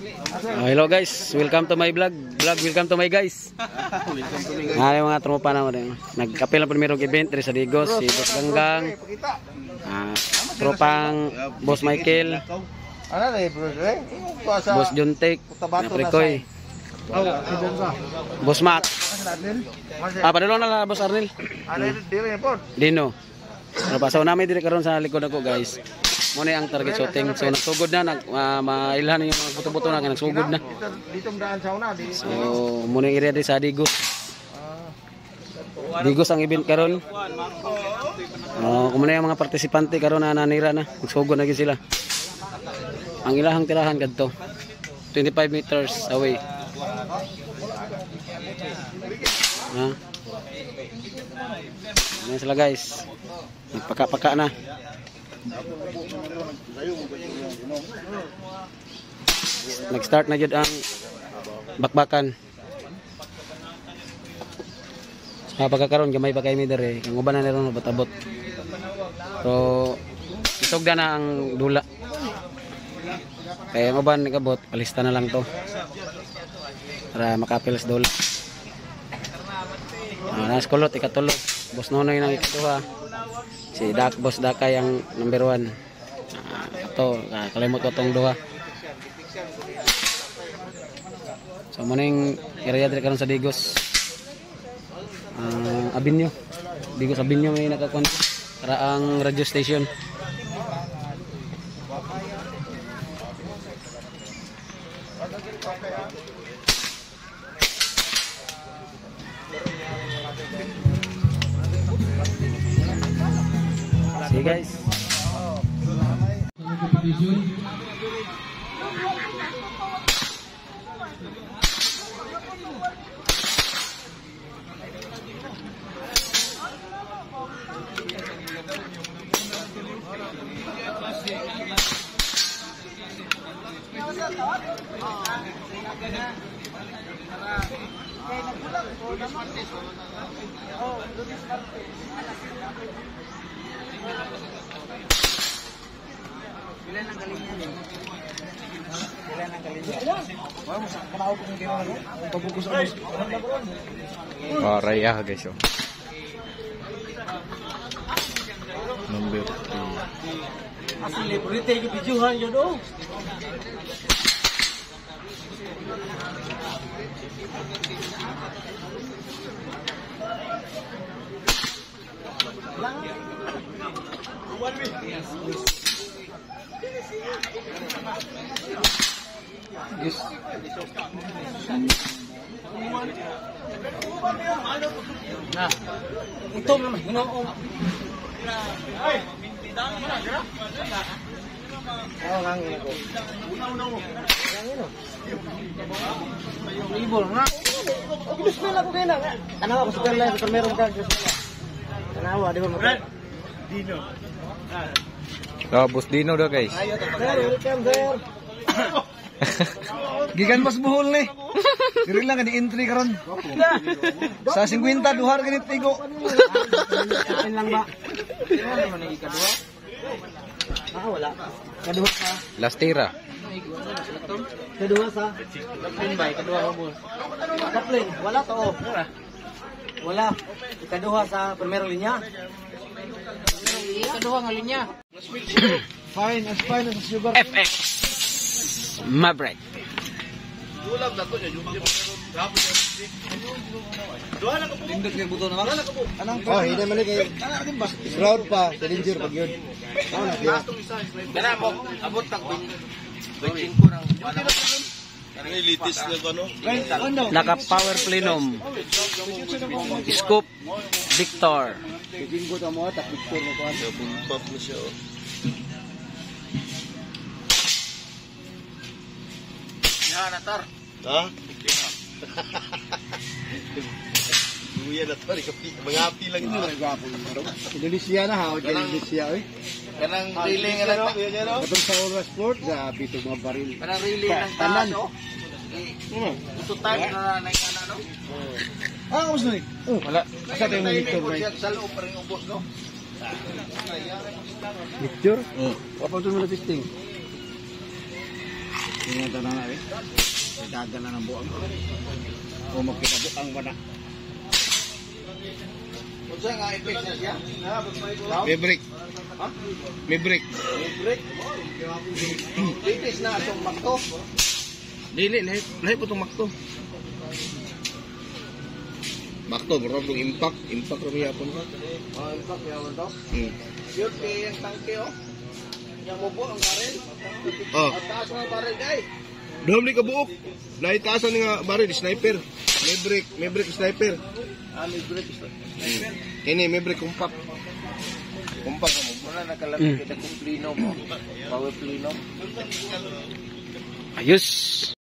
Hello guys, welcome to my vlog. Welcome to my guys. Yung mga tropa naman. Nagkapil na primerong event sa Digos, si Boss Ganggang. Tropang Boss Michael. Boss Juntek, Naprikoy. Boss Matt. Padulong na lang Boss Arnel. Dino. Pasaw namin dito karon sa likod ako guys. Muna ang target shooting. So nagsugod na, mailhan yung mga buto-buto na, nagsugod na. So muna yung area din sa Digos. Digos ang event karon. Kumuna yung mga partisipante karon na nanira na, nagsugod na sila. Ang ilahang tirahan kadto 25 meters away. Ano sila guys? Nagpaka-paka na. Nag-start na jud ang bakbakan. Sa pagkakaroon gamay pa kay mi dere, ang uban na ron batabot. So isugda na ang dula. Kaya ang uban nagabot, palista na lang to. Para makapil sa dula. Nas kulot ikatulo. Boss Nonoy nang ikaduha. Si Boss Dakay ang number 1. Ito, kalimot ko itong duha. So, muning area dito karon sa Digos. Abinyo. Digos Abinyo may nakakuan. Para ang radio station. See guys. Raya guys oh. Number 3. Asli berita ke bijuhan jodoh. Yes. Nah, itu memang ginoo. Oh, ngangin ako. Ngangin no. Ibol na. Gusto na ko kay na. Tanawa ko sa lang sa meron ka. Tanawa di ba mo? Dino. Boss Dino daw guys. Ayo, welcome there. Gigan mas buhol ni. Diri lang ni entry karon. Sa 50 duhar ganit tigo. Kain lang ba? Ano man ang ikaduha? Wala. Kaduha sa Last tira. Kaduha sa Pimbay, kaduha mo. Kaplin, wala to. Wala. Ikaduha sa primero linya. Ikaduha nga linya. Fine as sugar. FX Maverick. Oh, hindi man kay round pa, challenger pag yun. Abot tak 25 lang. Naka power plenum. Scoop Victor. Jinggo ta mo tak picture mo ko. Pop mo siya oh. Ya, natar. Ha? Duya na to, mga lang ito. Indonesia na ha, Indonesia eh. Kanang railing nga lang. Katong sa Oras Sport, sa pitong mga baril. Kanang railing ng tanan, no? Usutan na naikana, no? Gusto ni? Wala. Asa tayo ng Victor na Sa loob pa rin ubos, no? Victor? Apa tu mula testing? Tingnan tayo na rin. Dagan na ng buang. O magkitabuang ba na? Unsa nga effect na siya? May break. Ha? May break. Break. Titis na atong makto. Dili, lahi po itong makto. Makto, bro, itong impact. Impact kami yapon ka. Oh, impact yawan to. Yun kay ang tangke oh. Yang mubo ang baril. Oh. Ang taas ng baril guys. Dahom ni kabuok. Lahi taasan nga baril, sniper. May break sniper. May break. Ini may break compact. Compact mo. Wala nakalagay kita kung plino mo. Power plino. Ayos.